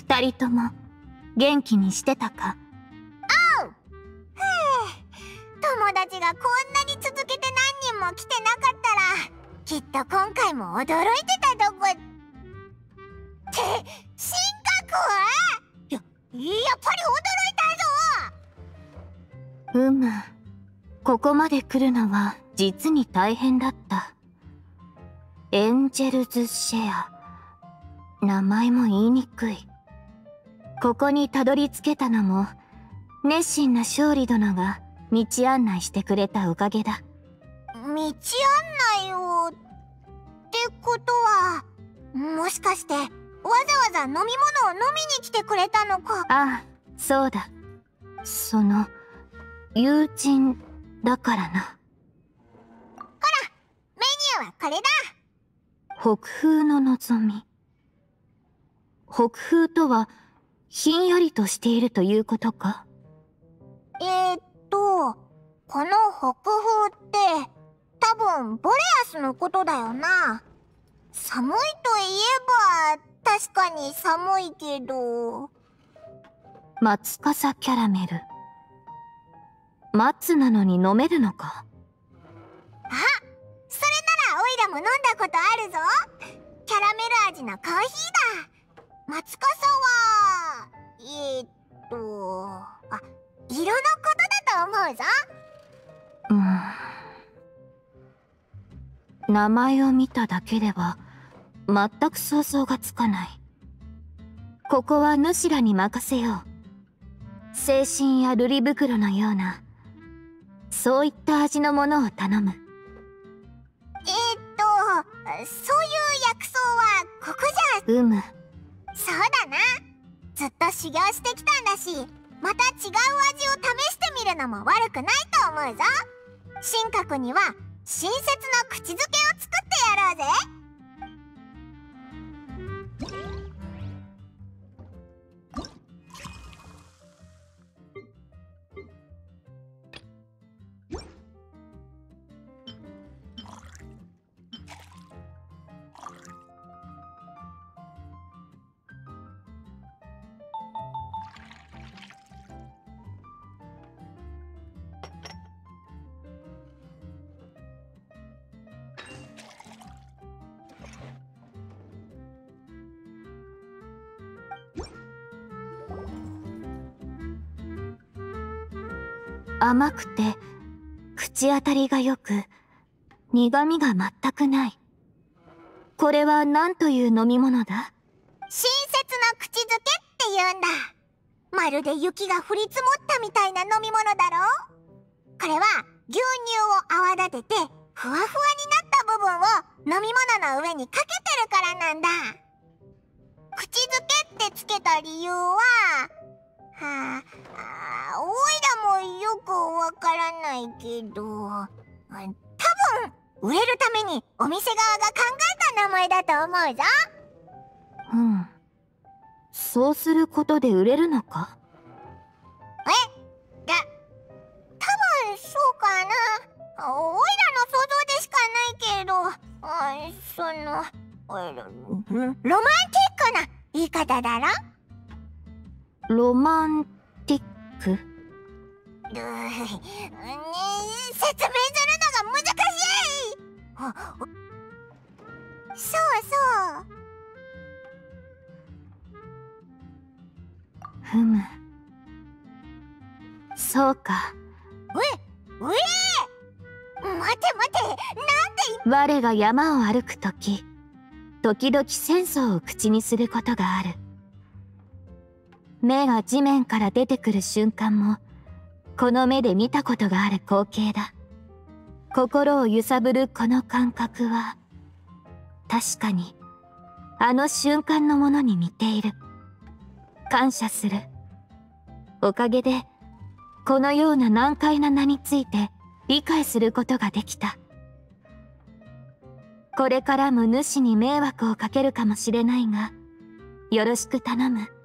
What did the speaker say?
二人とも元気にしてたか？ おう。友達がこんなに続けて何人も来てなかったら、きっと今回も驚いてたとこ。って進学やっぱり驚いたぞ。 ここまで来るのは実に大変だった。エンジェルズシェア。名前も言いにくい。ここにたどり着けたのも、熱心な勝利殿が道案内してくれたおかげだ。 道案内をってことは、もしかしてわざわざ飲み物を飲みに来てくれたのか？ ああ、そうだ。その友人だからな。 ほら、メニューはこれだ。 北風の望み。北風とはひんやりとしているということか？ この北風って多分ボレアスのことだよな。寒いといえば確かに寒いけど。 松笠キャラメル。松なのに飲めるのか？ あ、それならオイラも飲んだことあるぞ。キャラメル味のコーヒーだ。松笠は色のことだと思うぞ。 名前を見ただけでは全く想像がつかない。ここは主らに任せよう。精神や瑠璃袋のような、そういった味のものを頼む。 そういう薬草はここじゃ。そうだな。ずっと修行してきたんだし、また違う味を試してみるのも悪くないと思うぞ。神格には親切な口づけを作ってやろうぜ。 甘くて口当たりがよく、苦味が全くない。これは何という飲み物だ？ 親切な口づけって言うんだ。まるで雪が降り積もったみたいな飲み物だろ。これは牛乳を泡立ててふわふわになった部分を飲み物の上にかけてるからなんだ。口づけってつけた理由は、おいらもよくわからないけど、多分売れるためにお店側が考えた名前だと思うぞ。 そうすることで売れるのか？ 多分そうかな。おいらの想像でしかないけど、ロマンティックな言い方だろ。 ロマンティック？ 説明するのが難しい。そうそう。 そうか。 待て、なんで我が山を歩くとき、時々戦争を口にすることがある。目が地面から出てくる瞬間も、この目で見たことがある光景だ。心を揺さぶるこの感覚は、確かに、あの瞬間のものに似ている。感謝する。おかげで、このような難解な名について理解することができた。これからも主に迷惑をかけるかもしれないが、よろしく頼む。